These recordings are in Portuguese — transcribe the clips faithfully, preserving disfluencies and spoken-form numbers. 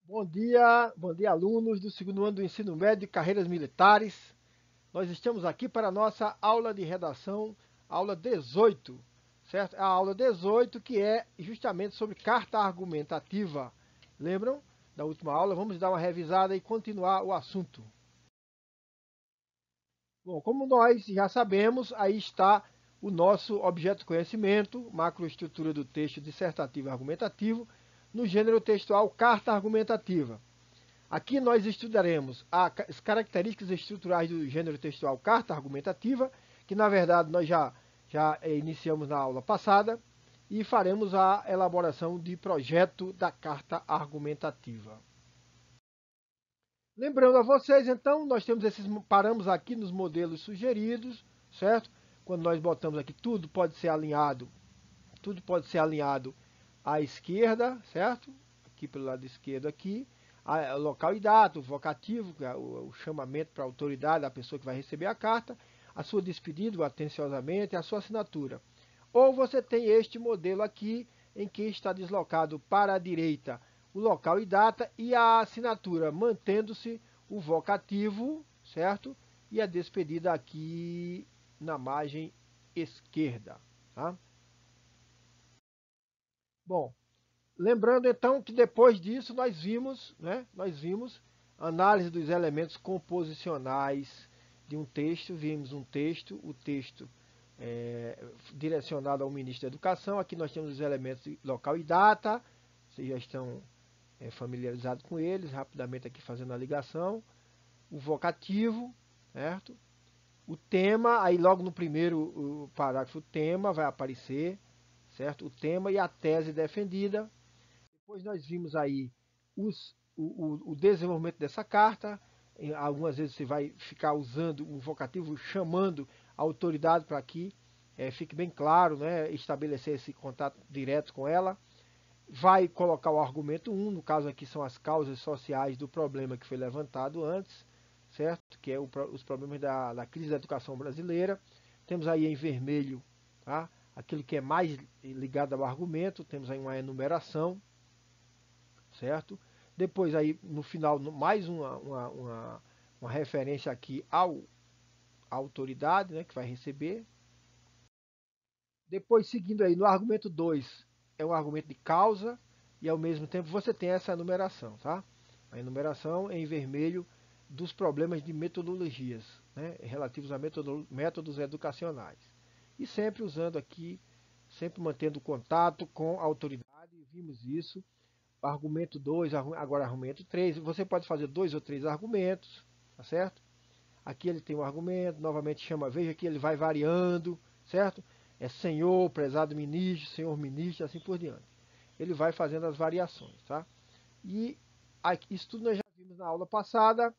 Bom dia, bom dia, alunos do segundo ano do ensino médio de carreiras militares. Nós estamos aqui para a nossa aula de redação, aula dezoito, certo? A aula dezoito que é justamente sobre carta argumentativa. Lembram da última aula? Vamos dar uma revisada e continuar o assunto. Bom, como nós já sabemos, aí está o nosso objeto de conhecimento, macroestrutura do texto dissertativo e argumentativo, no gênero textual carta argumentativa. Aqui nós estudaremos as características estruturais do gênero textual carta argumentativa, que na verdade nós já, já iniciamos na aula passada, e faremos a elaboração de projeto da carta argumentativa. Lembrando a vocês, então, nós temos esses, paramos aqui nos modelos sugeridos, certo? Quando nós botamos aqui, tudo pode ser alinhado, tudo pode ser alinhado à esquerda, certo? Aqui pelo lado esquerdo aqui, a, local e data, o vocativo, o, o chamamento para a autoridade da pessoa que vai receber a carta, a sua despedida, atenciosamente, a sua assinatura. Ou você tem este modelo aqui, em que está deslocado para a direita o local e data e a assinatura, mantendo-se o vocativo, certo? E a despedida aqui na margem esquerda, tá? Bom, lembrando então que depois disso nós vimos, né, nós vimos análise dos elementos composicionais de um texto, vimos um texto, o texto é, direcionado ao ministro da Educação, aqui nós temos os elementos de local e data, vocês já estão é, familiarizados com eles, rapidamente aqui fazendo a ligação, o vocativo, certo? O tema, aí logo no primeiro o parágrafo, o tema vai aparecer, certo? O tema e a tese defendida. Depois nós vimos aí os, o, o, desenvolvimento dessa carta. Algumas vezes você vai ficar usando o vocativo, chamando a autoridade para que é, fique bem claro, né, estabelecer esse contato direto com ela. Vai colocar o argumento um, no caso aqui são as causas sociais do problema que foi levantado antes, certo? Que é o, os problemas da, da crise da educação brasileira. Temos aí em vermelho, tá? Aquilo que é mais ligado ao argumento, temos aí uma enumeração, certo? Depois aí no final mais uma, uma, uma, uma referência aqui ao à autoridade, né, que vai receber. Depois seguindo aí no argumento dois é um argumento de causa e ao mesmo tempo você tem essa enumeração, tá? A enumeração em vermelho dos problemas de metodologias, né, relativos a métodos educacionais. E sempre usando aqui, sempre mantendo contato com a autoridade, vimos isso. Argumento dois, agora argumento três. Você pode fazer dois ou três argumentos, tá certo? Aqui ele tem um argumento, novamente chama, veja que ele vai variando, certo? É senhor, prezado ministro, senhor ministro, assim por diante. Ele vai fazendo as variações, tá? E aqui, isso tudo nós já vimos na aula passada.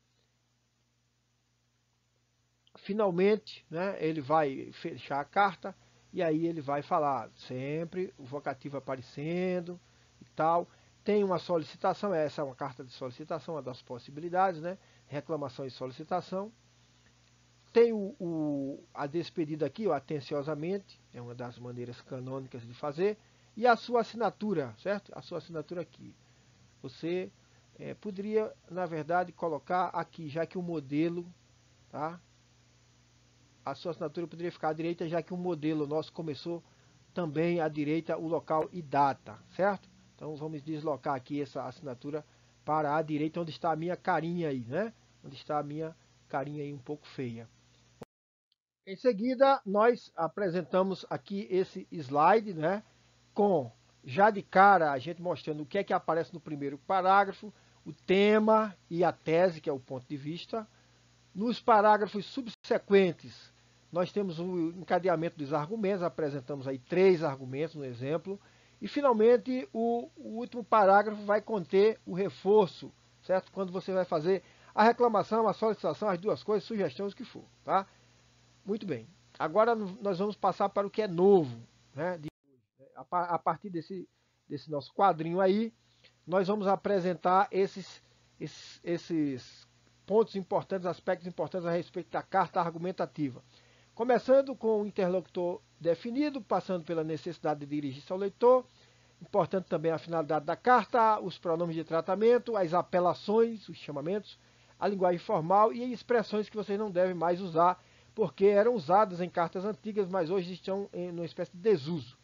Finalmente, né, ele vai fechar a carta e aí ele vai falar sempre o vocativo aparecendo e tal. Tem uma solicitação, essa é uma carta de solicitação, uma das possibilidades, né? Reclamação e solicitação. Tem o, o, a despedida aqui, ó, atenciosamente, é uma das maneiras canônicas de fazer. E a sua assinatura, certo? A sua assinatura aqui. Você é, poderia, na verdade, colocar aqui, já que o modelo, tá? A sua assinatura poderia ficar à direita, já que o modelo nosso começou também à direita, o local e data, certo? Então vamos deslocar aqui essa assinatura para a direita, onde está a minha carinha aí, né? Onde está a minha carinha aí um pouco feia. Em seguida, nós apresentamos aqui esse slide, né? Com, já de cara, a gente mostrando o que é que aparece no primeiro parágrafo, o tema e a tese, que é o ponto de vista. Nos parágrafos subsequentes, nós temos o encadeamento dos argumentos, apresentamos aí três argumentos no exemplo. E, finalmente, o, o último parágrafo vai conter o reforço, certo? Quando você vai fazer a reclamação, a solicitação, as duas coisas, sugestões, o que for, tá? Muito bem. Agora nós vamos passar para o que é novo, né? De, a partir desse, desse nosso quadrinho aí, nós vamos apresentar esses, esses, esses pontos importantes, aspectos importantes a respeito da carta argumentativa. Começando com o interlocutor definido, passando pela necessidade de dirigir-se ao leitor, Importante também a finalidade da carta, os pronomes de tratamento, as apelações, os chamamentos, a linguagem formal e expressões que vocês não devem mais usar, porque eram usadas em cartas antigas, mas hoje estão em uma espécie de desuso.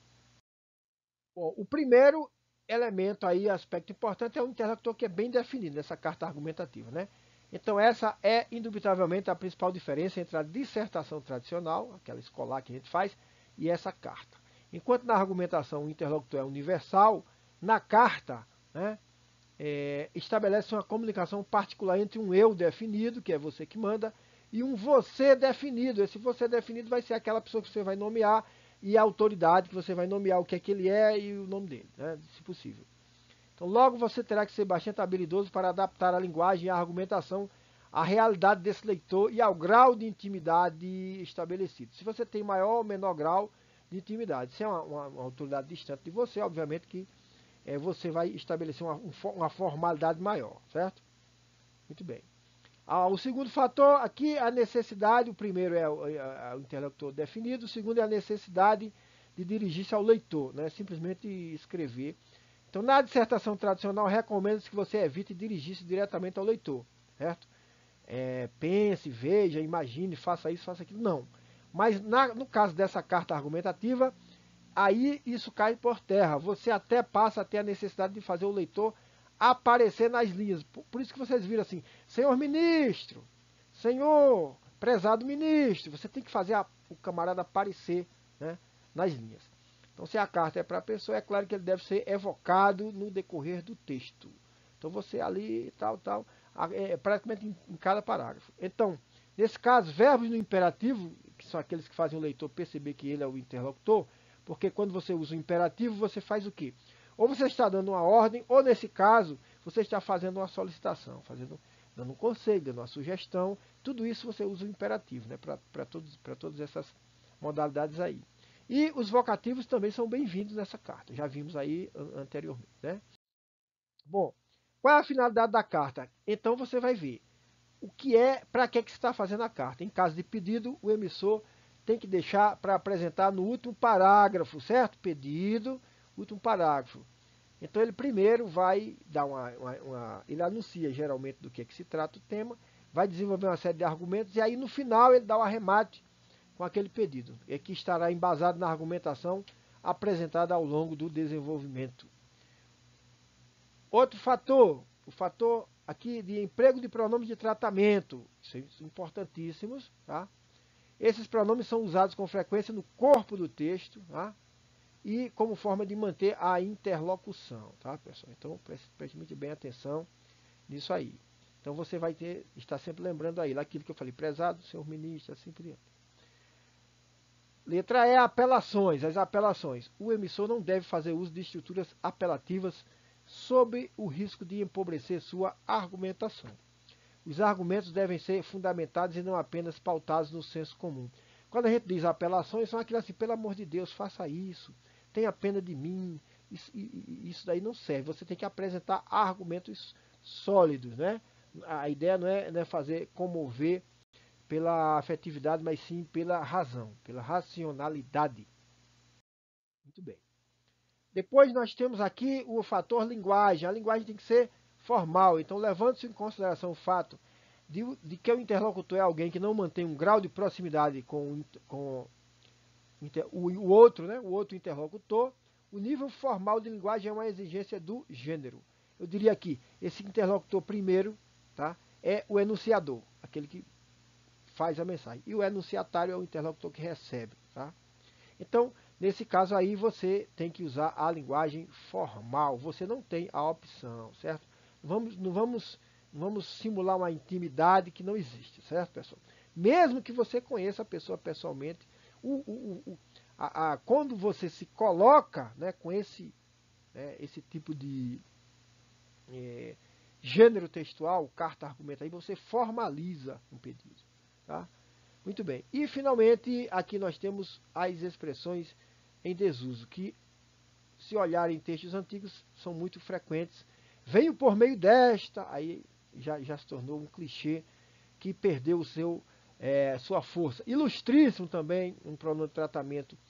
Bom, o primeiro elemento aí, aspecto importante, é o interlocutor que é bem definido nessa carta argumentativa, né? Então essa é indubitavelmente a principal diferença entre a dissertação tradicional, aquela escolar que a gente faz, e essa carta. Enquanto na argumentação o interlocutor é universal, na carta, né, é, estabelece uma comunicação particular entre um eu definido, que é você que manda, e um você definido. Esse você definido vai ser aquela pessoa que você vai nomear e a autoridade que você vai nomear o que é que ele é e o nome dele, né, se possível. Então logo você terá que ser bastante habilidoso para adaptar a linguagem e a argumentação à realidade desse leitor e ao grau de intimidade estabelecido. Se você tem maior ou menor grau de intimidade, se é uma, uma, uma autoridade distante de você, obviamente que é, você vai estabelecer uma, uma formalidade maior, certo? Muito bem. Ah, o segundo fator aqui é a necessidade, o primeiro é o, é o interlocutor definido, o segundo é a necessidade de dirigir-se ao leitor, não é simplesmente escrever. Então, na dissertação tradicional, recomenda-se que você evite dirigir-se diretamente ao leitor, certo? É, pense, veja, imagine, faça isso, faça aquilo. Não. Mas na, no caso dessa carta argumentativa, aí isso cai por terra. Você até passa a ter a necessidade de fazer o leitor aparecer nas linhas. Por, por isso que vocês viram assim, senhor ministro, senhor, prezado ministro, você tem que fazer a, o camarada aparecer, né, nas linhas. Então, se a carta é para a pessoa, é claro que ele deve ser evocado no decorrer do texto. Então, você ali, tal, tal, é praticamente em, em cada parágrafo. Então, nesse caso, verbos no imperativo, que são aqueles que fazem o leitor perceber que ele é o interlocutor, porque quando você usa o imperativo, você faz o quê? Ou você está dando uma ordem, ou nesse caso, você está fazendo uma solicitação, fazendo, dando um conselho, dando uma sugestão. Tudo isso você usa o imperativo, né, para todas essas modalidades aí. E os vocativos também são bem-vindos nessa carta, já vimos aí anteriormente, né? Bom, qual é a finalidade da carta? Então você vai ver o que é, para que, que você está fazendo a carta. Em caso de pedido, o emissor tem que deixar para apresentar no último parágrafo, certo? Pedido, último parágrafo. Então ele primeiro vai dar uma, uma, uma ele anuncia geralmente do que, é que se trata o tema, vai desenvolver uma série de argumentos e aí no final ele dá o arremate com aquele pedido, e que estará embasado na argumentação apresentada ao longo do desenvolvimento. Outro fator, o fator aqui de emprego de pronomes de tratamento, são importantíssimos, tá? Esses pronomes são usados com frequência no corpo do texto, tá? E como forma de manter a interlocução, tá, pessoal? Então, preste, preste muito bem atenção nisso aí. Então, você vai ter, estar sempre lembrando aí, daquilo que eu falei, prezado, senhor ministro, assim por diante. Letra E, apelações. As apelações. O emissor não deve fazer uso de estruturas apelativas sob o risco de empobrecer sua argumentação. Os argumentos devem ser fundamentados e não apenas pautados no senso comum. Quando a gente diz apelações, são aquelas assim, pelo amor de Deus, faça isso, tenha pena de mim, isso, isso daí não serve. Você tem que apresentar argumentos sólidos, né? A ideia não é, não é fazer comover pela afetividade, mas sim pela razão, pela racionalidade. Muito bem. Depois nós temos aqui o fator linguagem. A linguagem tem que ser formal. Então, levando-se em consideração o fato de, de que o interlocutor é alguém que não mantém um grau de proximidade com, com o, o outro, né, o outro interlocutor, o nível formal de linguagem é uma exigência do gênero. Eu diria que esse interlocutor primeiro, tá, é o enunciador, aquele que faz a mensagem. E o enunciatário é o interlocutor que recebe, tá? Então, nesse caso aí, você tem que usar a linguagem formal. Você não tem a opção, certo? Vamos, não vamos, não vamos simular uma intimidade que não existe, certo, pessoal? Mesmo que você conheça a pessoa pessoalmente, o, o, o, a, a, quando você se coloca, né, com esse, né, esse tipo de é, gênero textual, carta argumenta, aí você formaliza um pedido. Tá? Muito bem. E, finalmente, aqui nós temos as expressões em desuso, que, se olharem em textos antigos, são muito frequentes. Venho por meio desta, aí já, já se tornou um clichê que perdeu o seu, é, sua força. Ilustríssimo também, um pronome de tratamento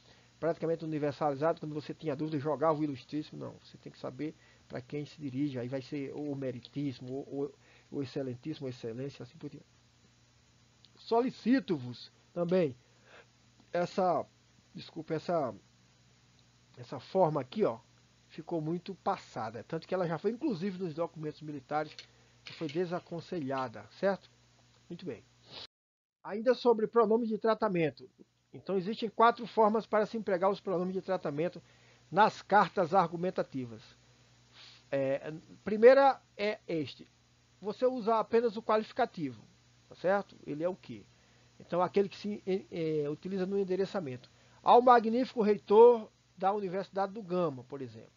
praticamente universalizado. Quando você tinha dúvida, jogava o ilustríssimo. Não, você tem que saber para quem se dirige. Aí vai ser o meritíssimo, o, o excelentíssimo, excelência, assim por diante. Solicito-vos também essa, desculpa, essa, essa forma aqui, ó, ficou muito passada. Tanto que ela já foi, inclusive, nos documentos militares, que foi desaconselhada, certo? Muito bem. Ainda sobre pronome de tratamento. Então, existem quatro formas para se empregar os pronomes de tratamento nas cartas argumentativas. É, primeira é este. Você usa apenas o qualificativo, tá certo? Ele é o quê? Então, aquele que se é, utiliza no endereçamento. Ao magnífico reitor da Universidade do Gama, por exemplo.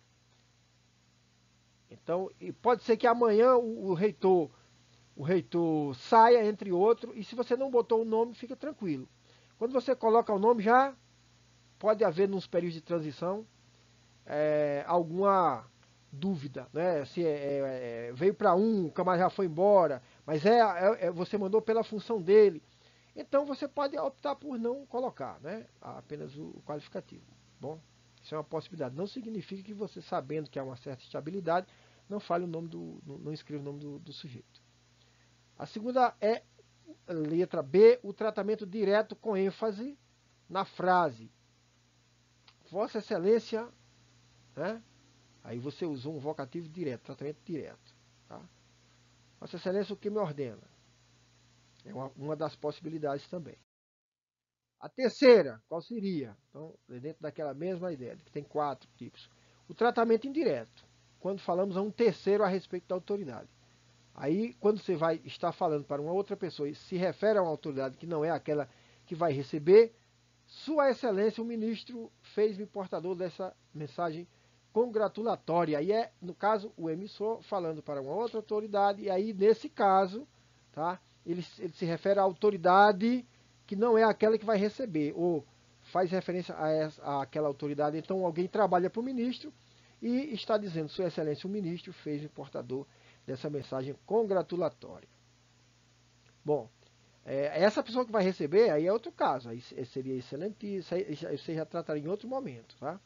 Então, e pode ser que amanhã o, o reitor o reitor saia, entre outros, e se você não botou o nome, fica tranquilo. Quando você coloca o nome, já pode haver, nos períodos de transição, é, alguma dúvida, né? Se é, é, veio para um, o camarada já foi embora, mas é, é, você mandou pela função dele. Então você pode optar por não colocar, né? Apenas o, o qualificativo. Bom, isso é uma possibilidade. Não significa que você, sabendo que há uma certa estabilidade, não fale o nome do, não, não escreva o nome do, do sujeito. A segunda é, letra B, o tratamento direto com ênfase na frase. Vossa Excelência, né? Aí você usou um vocativo direto, tratamento direto. Tá? Vossa Excelência, o que me ordena? É uma, uma das possibilidades também. A terceira, qual seria? Então, dentro daquela mesma ideia, que tem quatro tipos. O tratamento indireto, quando falamos a um terceiro a respeito da autoridade. Aí, quando você vai estar falando para uma outra pessoa e se refere a uma autoridade que não é aquela que vai receber, Sua Excelência, o ministro, fez-me portador dessa mensagem congratulatória. Aí é, no caso, o emissor falando para uma outra autoridade, e aí, nesse caso, tá, ele, ele se refere à autoridade que não é aquela que vai receber, ou faz referência a, essa, a aquela autoridade. Então, alguém trabalha para o ministro e está dizendo, Sua Excelência, o ministro, fez-me portador dessa mensagem congratulatória. Bom, é, essa pessoa que vai receber, aí é outro caso, aí seria excelente, isso aí você já trataria em outro momento, tá?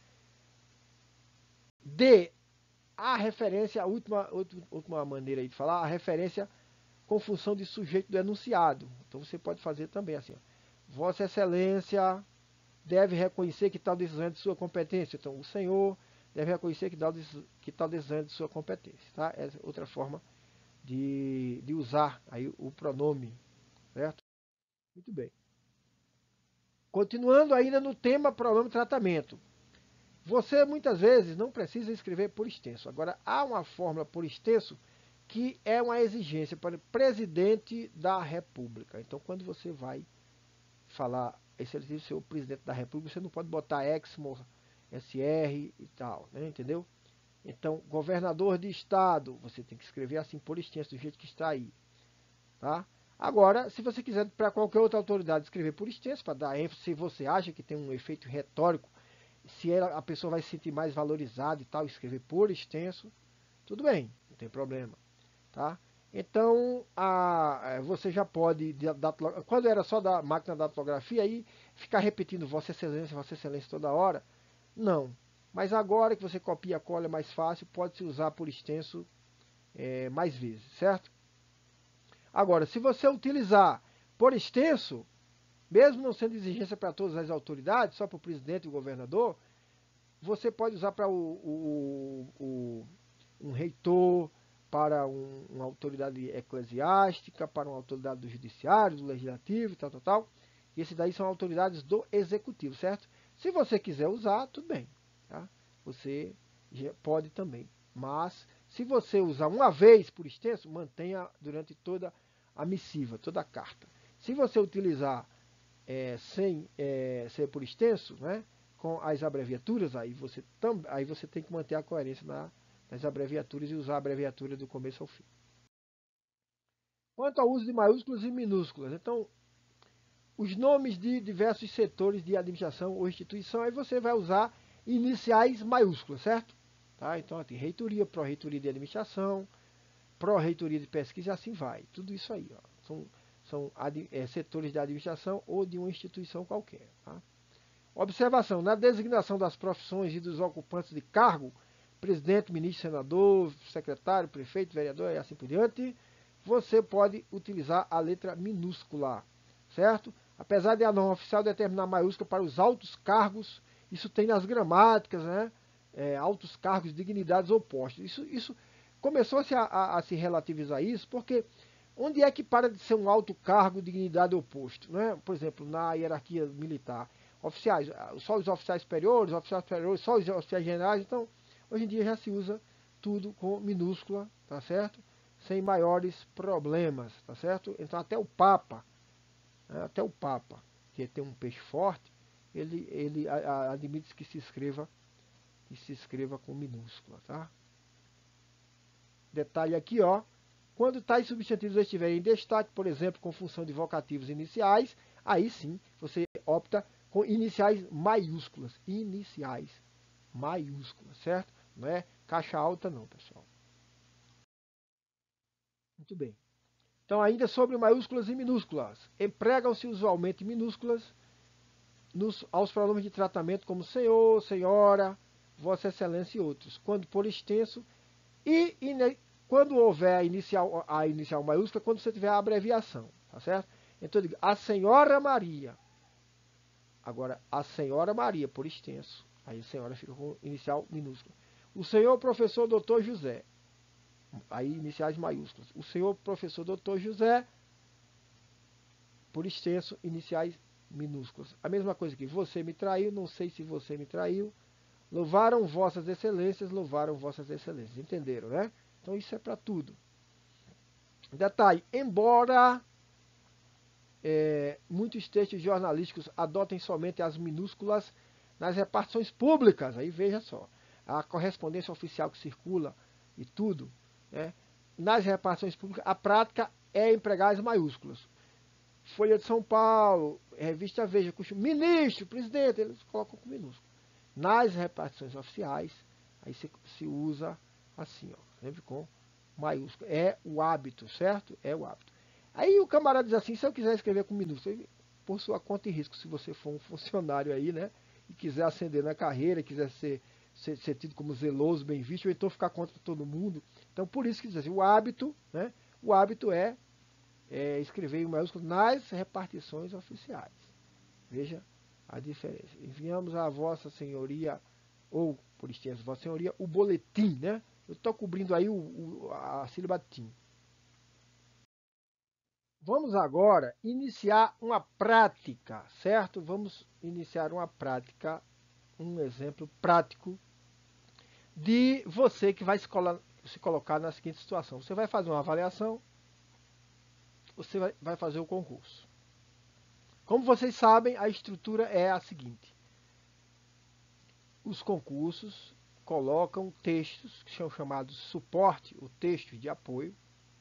D, a referência, a última, última maneira aí de falar, a referência com função de sujeito do enunciado. Então você pode fazer também assim, ó, Vossa Excelência deve reconhecer que tal decisão é de sua competência. Então o senhor deve reconhecer que tal, que tal decisão é de sua competência, tá? Essa é outra forma De, de usar aí o pronome, certo? Muito bem. Continuando ainda no tema pronome tratamento. Você muitas vezes não precisa escrever por extenso. Agora, há uma fórmula por extenso que é uma exigência para o presidente da República. Então, quando você vai falar excelentíssimo seu presidente da República, você não pode botar Exmo, S R e tal, né? Entendeu? Então, governador de estado, você tem que escrever assim por extenso, do jeito que está aí. Tá? Agora, se você quiser para qualquer outra autoridade escrever por extenso, para dar ênfase, se você acha que tem um efeito retórico, se ela, a pessoa vai se sentir mais valorizada e tal, escrever por extenso, tudo bem, não tem problema. Tá? Então, a, você já pode, quando era só da máquina da datilografia, aí ficar repetindo Vossa Excelência, Vossa Excelência toda hora, não. Mas agora que você copia a cola é mais fácil, pode-se usar por extenso é, mais vezes, certo? Agora, se você utilizar por extenso, mesmo não sendo exigência para todas as autoridades, só para o presidente e o governador, você pode usar para o, o, o, um reitor, para um, uma autoridade eclesiástica, para uma autoridade do judiciário, do legislativo, tal, tal, tal. E esses daí são autoridades do executivo, certo? Se você quiser usar, tudo bem. Tá? Você pode também. Mas, se você usar uma vez por extenso, mantenha durante toda a missiva, toda a carta. Se você utilizar é, sem é, ser por extenso, né, com as abreviaturas, aí você, tam, aí você tem que manter a coerência na, nas abreviaturas e usar a abreviatura do começo ao fim. Quanto ao uso de maiúsculas e minúsculas, então, os nomes de diversos setores de administração ou instituição, aí você vai usar iniciais maiúsculas, certo? Tá? Então, tem reitoria, pró-reitoria de administração, pró-reitoria de pesquisa e assim vai. Tudo isso aí, ó. São, são é, setores de administração ou de uma instituição qualquer. Tá? Observação: na designação das profissões e dos ocupantes de cargo, presidente, ministro, senador, secretário, prefeito, vereador e assim por diante, você pode utilizar a letra minúscula, certo? Apesar de a norma oficial determinar maiúscula para os altos cargos, isso tem nas gramáticas, né? É, altos cargos, dignidades ou postos. Isso, isso começou-se a, a, a se relativizar isso, porque onde é que para de ser um alto cargo, dignidade ou posto? Né? Por exemplo, na hierarquia militar, oficiais, só os oficiais superiores, oficiais superiores, só os oficiais generais, então hoje em dia já se usa tudo com minúscula, tá certo? Sem maiores problemas, tá certo? Então até o Papa, né? até o Papa, que tem um peixe forte, ele, ele admite que se escreva, que se escreva com minúscula, tá? Detalhe aqui, ó. Quando tais substantivos estiverem em destaque, por exemplo, com função de vocativos iniciais, aí sim você opta com iniciais maiúsculas. Iniciais maiúsculas, certo? Não é caixa alta não, pessoal. Muito bem. Então, ainda sobre maiúsculas e minúsculas. Empregam-se usualmente minúsculas nos, aos pronomes de tratamento como senhor, senhora, vossa excelência e outros, quando por extenso, e, e quando houver a inicial, a inicial maiúscula, quando você tiver a abreviação, tá certo? Então eu digo, a senhora Maria. Agora, a senhora Maria, por extenso. Aí a senhora fica com inicial minúscula. O senhor professor doutor José. Aí iniciais maiúsculas. O senhor professor doutor José, por extenso, iniciais minúsculas. A mesma coisa que você me traiu, não sei se você me traiu. Louvaram vossas excelências, louvaram vossas excelências. Entenderam, né? Então isso é para tudo. Detalhe, embora é, muitos textos jornalísticos adotem somente as minúsculas nas repartições públicas, aí veja só, a correspondência oficial que circula e tudo, né? Nas repartições públicas, a prática é empregar as maiúsculas. Folha de São Paulo, revista Veja, ministro, presidente, eles colocam com minúsculo. Nas repartições oficiais, aí se, se usa assim, ó, sempre com maiúsculo. É o hábito, certo? É o hábito. Aí o camarada diz assim, se eu quiser escrever com minúsculo, por sua conta e risco, se você for um funcionário aí, né, e quiser ascender na carreira, quiser ser, ser, ser tido como zeloso, bem visto, ou então ficar contra todo mundo. Então, por isso que diz assim, o hábito, né, o hábito é, é escrever em maiúsculo nas repartições oficiais. Veja a diferença. Enviamos a Vossa Senhoria, ou por extenso, Vossa Senhoria, o boletim, né? Eu estou cobrindo aí o, o, a sílaba tim. Vamos agora iniciar uma prática, certo? Vamos iniciar uma prática, um exemplo prático de você que vai se, se colocar na seguinte situação. Você vai fazer uma avaliação, você vai, vai fazer o concurso. Como vocês sabem, a estrutura é a seguinte. Os concursos colocam textos que são chamados suporte, ou textos de apoio,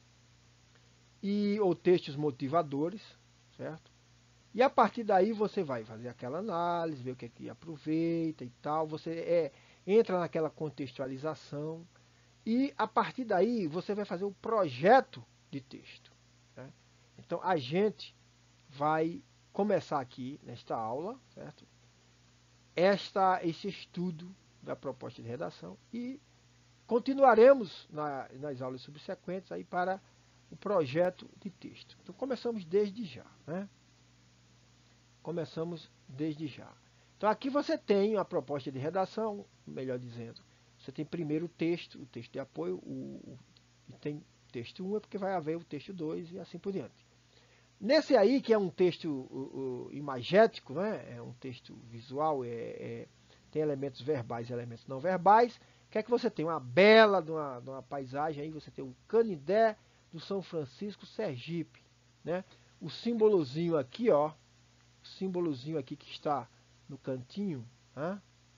e, ou textos motivadores, certo? E a partir daí você vai fazer aquela análise, ver o que é que aproveita e tal, você é, entra naquela contextualização, e a partir daí você vai fazer o projeto de texto. Né? Então a gente vai começar aqui nesta aula, certo? Esta, esse estudo da proposta de redação e continuaremos na, nas aulas subsequentes aí para o projeto de texto. Então começamos desde já, né? Começamos desde já. Então aqui você tem a proposta de redação, melhor dizendo, você tem primeiro o texto, o texto de apoio, o, o, e tem texto um é porque vai haver o texto dois e assim por diante. Nesse aí, que é um texto o, o, imagético, né? É um texto visual, é, é, tem elementos verbais e elementos não verbais, o que é que você tem? Uma bela de uma, de uma paisagem, aí você tem o Canindé do São Francisco Sergipe, né? O símbolozinho aqui, ó, o símbolozinho aqui que está no cantinho, né?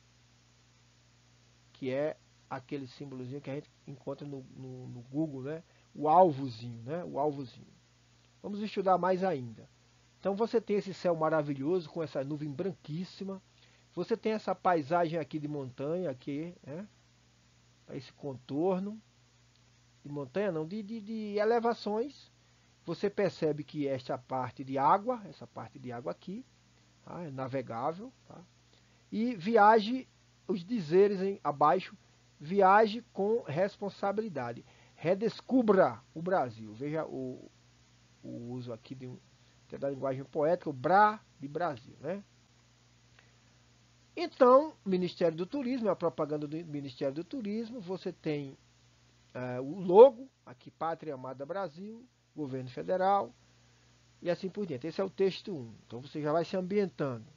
Que é aquele símbolozinho que a gente encontra no, no, no Google, né? O alvozinho, né? O alvozinho. Vamos estudar mais ainda. Então você tem esse céu maravilhoso com essa nuvem branquíssima. Você tem essa paisagem aqui de montanha, aqui, né? Esse contorno de montanha, não, de, de, de elevações. Você percebe que esta parte de água, essa parte de água aqui, tá? É navegável. Tá? E viaje, os dizeres em, abaixo, viaje com responsabilidade. Redescubra o Brasil. Veja o, o uso aqui de, um, da linguagem poética, o Bra de Brasil, né? Então, Ministério do Turismo, a propaganda do Ministério do Turismo, você tem uh, o logo, aqui Pátria Amada Brasil, Governo Federal, e assim por diante. Esse é o texto um, então você já vai se ambientando.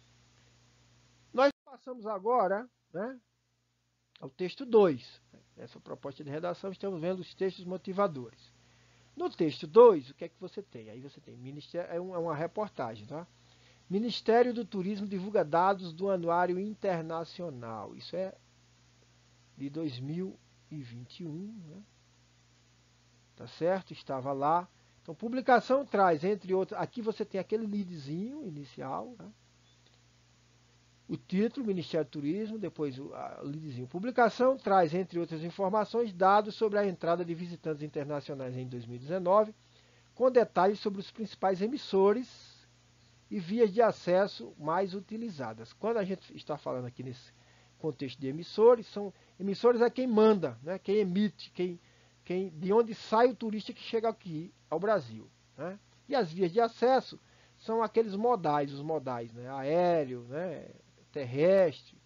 Nós passamos agora, né, ao texto dois. Nessa proposta de redação estamos vendo os textos motivadores. No texto dois, o que é que você tem? Aí você tem, ministério, é uma reportagem, tá? Ministério do Turismo divulga dados do Anuário Internacional. Isso é de dois mil e vinte e um, né? Tá certo? Estava lá. Então, publicação traz, entre outros, aqui você tem aquele leadzinho inicial, né? O título, Ministério do Turismo, depois o a, leadzinho. Publicação traz, entre outras informações, dados sobre a entrada de visitantes internacionais em dois mil e dezenove, com detalhes sobre os principais emissores e vias de acesso mais utilizadas. Quando a gente está falando aqui nesse contexto de emissores, são emissores é quem manda, né? Quem emite, quem, quem, de onde sai o turista que chega aqui ao Brasil, né? E as vias de acesso são aqueles modais, os modais, né? Aéreo, né? Terrestre,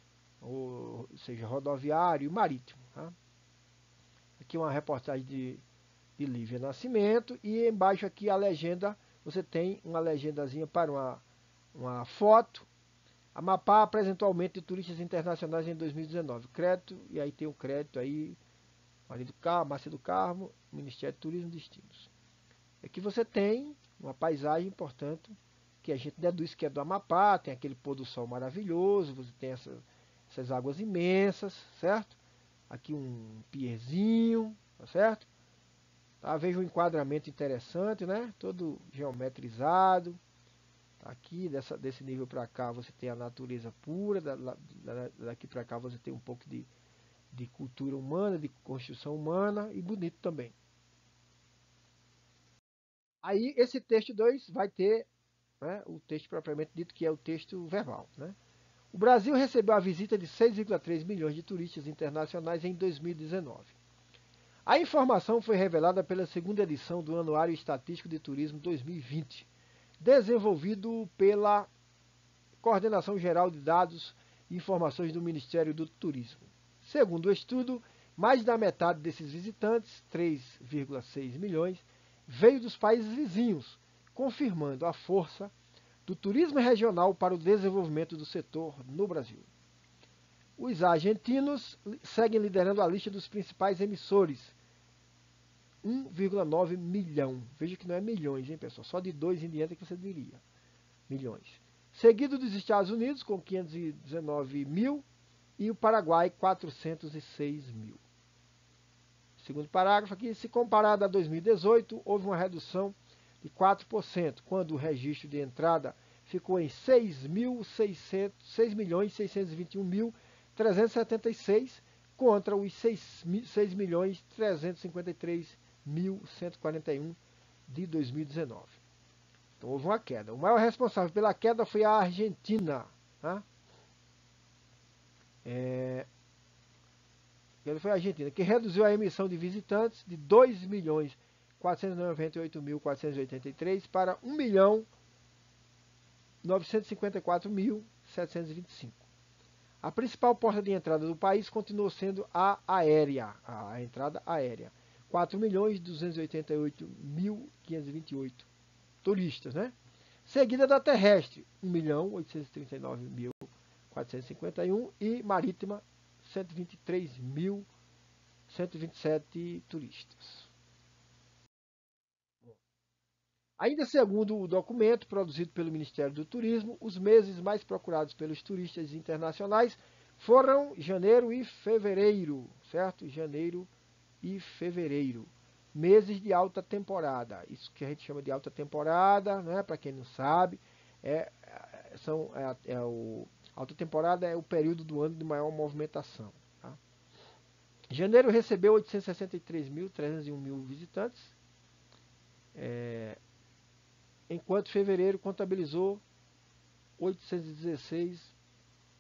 ou seja, rodoviário e marítimo. Tá? Aqui uma reportagem de, de Lívia Nascimento e embaixo aqui a legenda. Você tem uma legendazinha para uma, uma foto. Amapá apresentou aumento de turistas internacionais em dois mil e dezenove. Crédito, e aí tem o crédito aí, Maria do Carmo, Márcia do Carmo, Ministério do Turismo e Destinos. Aqui você tem uma paisagem, portanto, que a gente deduz que é do Amapá, tem aquele pôr do sol maravilhoso, você tem essa, essas águas imensas, certo? Aqui um pierzinho, tá certo? Tá, veja um enquadramento interessante, né? Todo geometrizado. Tá, aqui, dessa, desse nível para cá, você tem a natureza pura. Da, da, daqui para cá, você tem um pouco de, de cultura humana, de construção humana e bonito também. Aí, esse texto dois vai ter, né, o texto propriamente dito, que é o texto verbal. Né? O Brasil recebeu a visita de seis vírgula três milhões de turistas internacionais em dois mil e dezenove. A informação foi revelada pela segunda edição do Anuário Estatístico de Turismo dois mil e vinte, desenvolvido pela Coordenação Geral de Dados e Informações do Ministério do Turismo. Segundo o estudo, mais da metade desses visitantes, três vírgula seis milhões, veio dos países vizinhos, confirmando a força do turismo regional para o desenvolvimento do setor no Brasil. Os argentinos seguem liderando a lista dos principais emissores, um vírgula nove milhão. Veja que não é milhões, hein, pessoal? Só de dois em diante é que você diria. Milhões. Seguido dos Estados Unidos, com quinhentos e dezenove mil, e o Paraguai, quatrocentos e seis mil. Segundo parágrafo aqui, se comparado a dois mil e dezoito, houve uma redução de quatro por cento, quando o registro de entrada ficou em seis milhões seiscentos e vinte e um mil trezentos e setenta e seis contra os seis milhões trezentos e cinquenta e três mil cento e quarenta e um de dois mil e dezenove. Então houve uma queda. O maior responsável pela queda foi a Argentina. Tá? É... Ele foi a Argentina, que reduziu a emissão de visitantes de dois milhões quatrocentos e noventa e oito mil quatrocentos e oitenta e três para um milhão novecentos e cinquenta e quatro mil setecentos e vinte e cinco. A principal porta de entrada do país continuou sendo a aérea, a entrada aérea. quatro milhões duzentos e oitenta e oito mil quinhentos e vinte e oito turistas, né? Seguida da terrestre, um milhão oitocentos e trinta e nove mil quatrocentos e cinquenta e um e marítima, cento e vinte e três mil cento e vinte e sete turistas. Ainda segundo o documento produzido pelo Ministério do Turismo, os meses mais procurados pelos turistas internacionais foram janeiro e fevereiro, certo? Janeiro e fevereiro. Meses de alta temporada. Isso que a gente chama de alta temporada, né? Para quem não sabe, é, são, é, é o, alta temporada é o período do ano de maior movimentação. Tá? Janeiro recebeu oitocentos e sessenta e três mil trezentos e um mil visitantes. É, enquanto fevereiro contabilizou oitocentos e dezesseis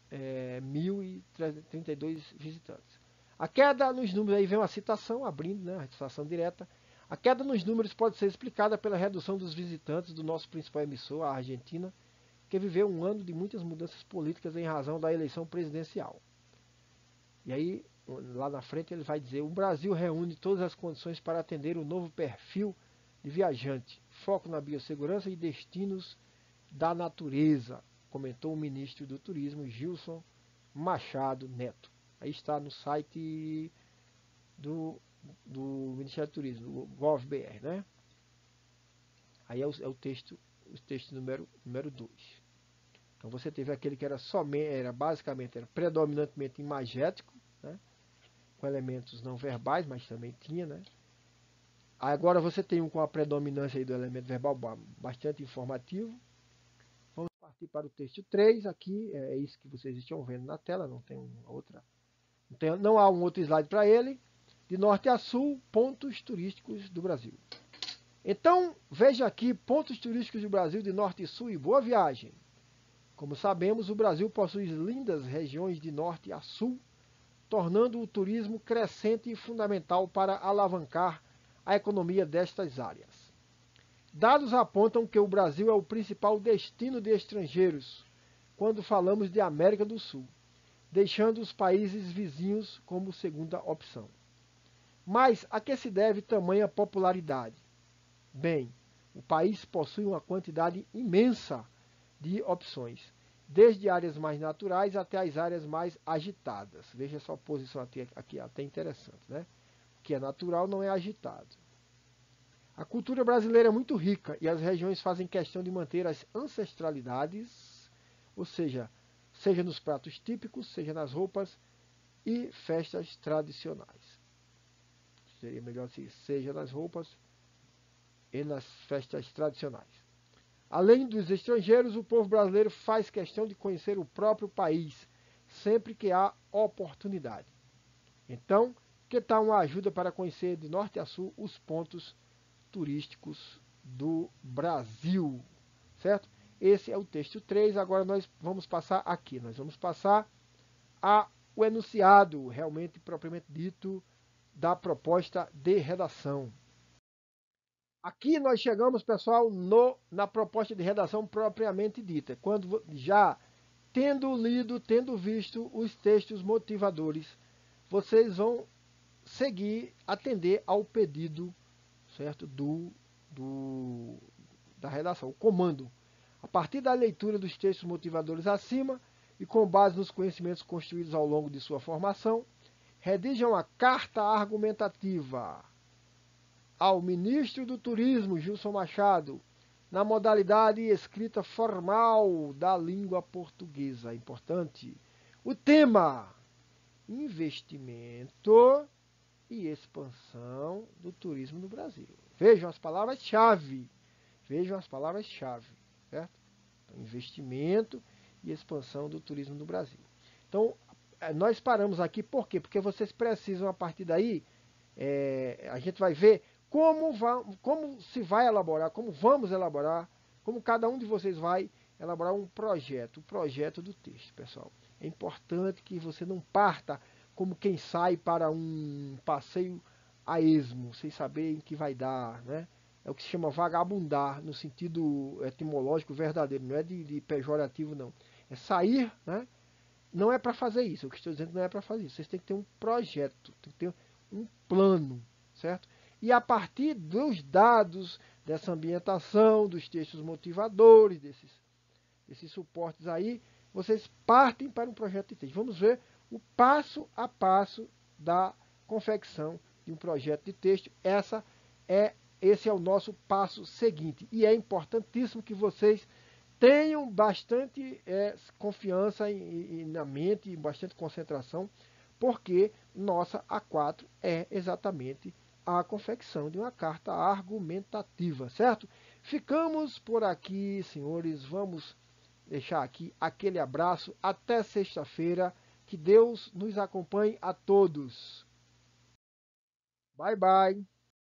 é, mil e trinta e dois visitantes. A queda nos números, aí vem uma citação, abrindo, né, a citação direta. A queda nos números pode ser explicada pela redução dos visitantes do nosso principal emissor, a Argentina, que viveu um ano de muitas mudanças políticas em razão da eleição presidencial. E aí, lá na frente, ele vai dizer: o Brasil reúne todas as condições para atender o novo perfil de viajante, foco na biossegurança e destinos da natureza, comentou o ministro do Turismo, Gilson Machado Neto. Aí está no site do, do Ministério do Turismo, do GovBR, né? Aí é o, é o texto, o texto número número dois. Então você teve aquele que era somente, era basicamente, era predominantemente imagético, né? Com elementos não verbais, mas também tinha, né? Agora você tem um com a predominância aí do elemento verbal bastante informativo. Vamos partir para o texto três, aqui é isso que vocês estão vendo na tela, não tem uma outra, não, tem, não há um outro slide para ele. De norte a sul, pontos turísticos do Brasil. Então, veja aqui, pontos turísticos do Brasil de norte e sul e boa viagem. Como sabemos, o Brasil possui lindas regiões de norte a sul, tornando o turismo crescente e fundamental para alavancar a economia destas áreas. Dados apontam que o Brasil é o principal destino de estrangeiros quando falamos de América do Sul, deixando os países vizinhos como segunda opção. Mas a que se deve tamanha popularidade? Bem, o país possui uma quantidade imensa de opções, desde áreas mais naturais até as áreas mais agitadas. Veja essa posição aqui, aqui até interessante, né? O que é natural não é agitado. A cultura brasileira é muito rica e as regiões fazem questão de manter as ancestralidades, ou seja, seja nos pratos típicos, seja nas roupas e festas tradicionais. Seria melhor assim, seja nas roupas e nas festas tradicionais. Além dos estrangeiros, o povo brasileiro faz questão de conhecer o próprio país, sempre que há oportunidade. Então, que tal uma ajuda para conhecer de norte a sul os pontos turísticos do Brasil? Certo? Esse é o texto três, agora nós vamos passar aqui, nós vamos passar ao enunciado, realmente propriamente dito, da proposta de redação. Aqui nós chegamos, pessoal, no, na proposta de redação propriamente dita, quando já tendo lido, tendo visto os textos motivadores, vocês vão seguir, atender ao pedido, certo, do, do, da redação, o comando. A partir da leitura dos textos motivadores acima e com base nos conhecimentos construídos ao longo de sua formação, redigam a carta argumentativa ao ministro do Turismo, Gilson Machado, na modalidade escrita formal da língua portuguesa. Importante. O tema: investimento e expansão do turismo no Brasil. Vejam as palavras-chave. Vejam as palavras-chave, certo? Então, investimento e expansão do turismo no Brasil. Então, nós paramos aqui, por quê? Porque vocês precisam, a partir daí, é, a gente vai ver como, vai, como se vai elaborar, como vamos elaborar, como cada um de vocês vai elaborar um projeto, o projeto do texto, pessoal. É importante que você não parta como quem sai para um passeio a esmo, sem saber em que vai dar, né? É o que se chama vagabundar, no sentido etimológico verdadeiro, não é de, de pejorativo, não. É sair, né? Não é para fazer isso, o que estou dizendo não é para fazer isso. Vocês têm que ter um projeto, tem que ter um plano, certo? E a partir dos dados dessa ambientação, dos textos motivadores, desses, desses suportes aí, vocês partem para um projeto de texto. Vamos ver o passo a passo da confecção de um projeto de texto. Essa é, esse é o nosso passo seguinte. E é importantíssimo que vocês tenham bastante é, confiança em, em, na mente, bastante concentração, porque nossa A quatro é exatamente a confecção de uma carta argumentativa, certo? Ficamos por aqui, senhores. Vamos deixar aqui aquele abraço. Até sexta-feira. Que Deus nos acompanhe a todos. Bye, bye.